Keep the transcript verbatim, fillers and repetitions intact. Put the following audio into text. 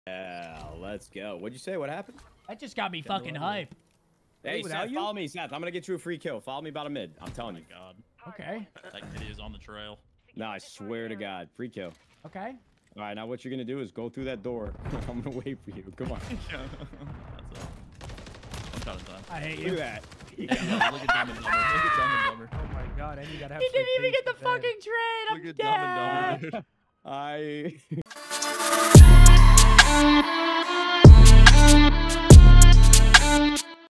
Yeah, let's go. What'd you say? What happened? That just got me fucking hype. Hey, Seth, you? follow me, Seth. I'm gonna get you a free kill. Follow me about a mid. I'm telling you. Oh my God. Okay. That kitty is on the trail. No, I swear to God, free kill. Okay. All right, now what you're gonna do is go through that door. I'm gonna wait for you. Come on. That's all. One shot in time. I hate Look you. at that. Yeah, look at Dumb and Dumber. Look at Dumb and Dumber. Oh my God, and you gotta have. He didn't even get the fucking fucking trade. I'm Look at Dumb and dead. Dumber. I.